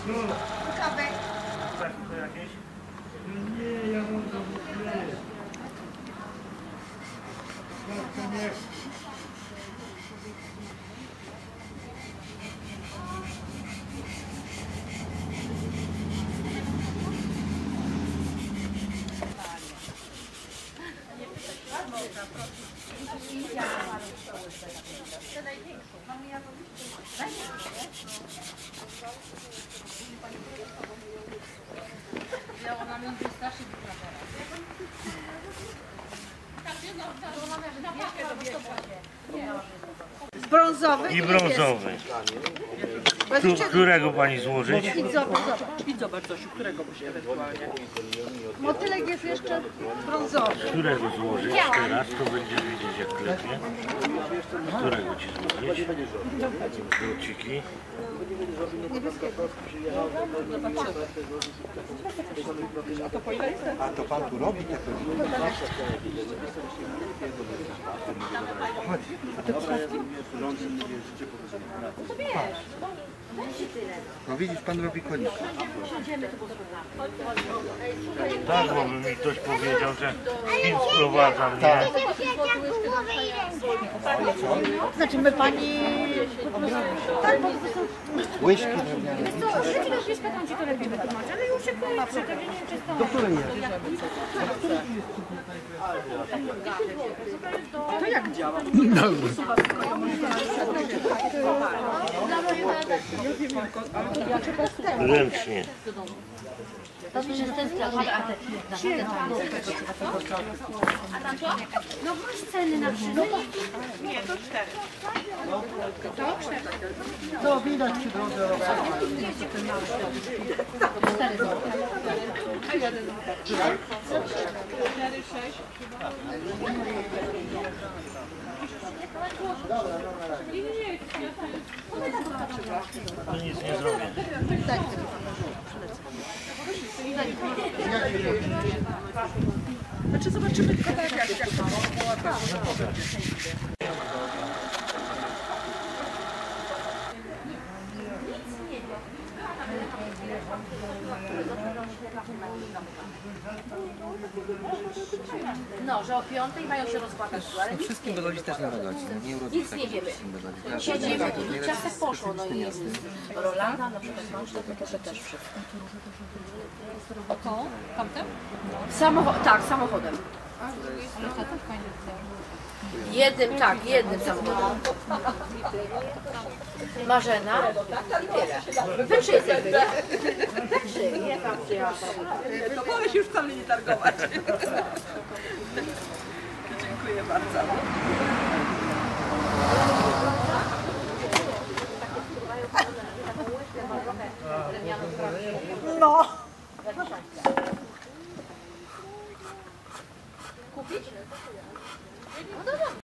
Kawę. To jakieś? Nie, ja mam to wyklejeć. Nie. Ona mi wystarczy brązowy I brązowy. Którego pani złożyć? I zobacz Zosiu, którego byś ewentualnie. Motylek jest jeszcze brązowy. Którego złożyć teraz? To będziesz widzieć jak klepnie. Którego ci złożyć? Kluciki. A to pan tu robi te no widzisz, pan robi konika. Tak, bo by mi ktoś powiedział, że Chin sprowadza mnie. Znaczy my pani... Tak, bo Łyżki drewniane. Do której jest? To jak działa? Ręcznie. no masz ceny na wszystko. Nie, to 4. No widać przy drodze rowerze. 4, 6. To nic nie zrobię. Znaczy zobaczymy tylko tak jak to było. No, że o 5 mają się rozkładać, ale Wszystkim dogodzi też na radości. nic nie wiemy. Siedzimy i czas tak poszło, no i Rolanda na przykład to też wszystko. O tą? Tamtym? Tak, samochodem. Jednym, tak, jednym samochodem. Marzena i tyle. Wy wszyscy byli. Nie tam przyjechała. To wolę się już wcale nie targować. Dziękuję bardzo.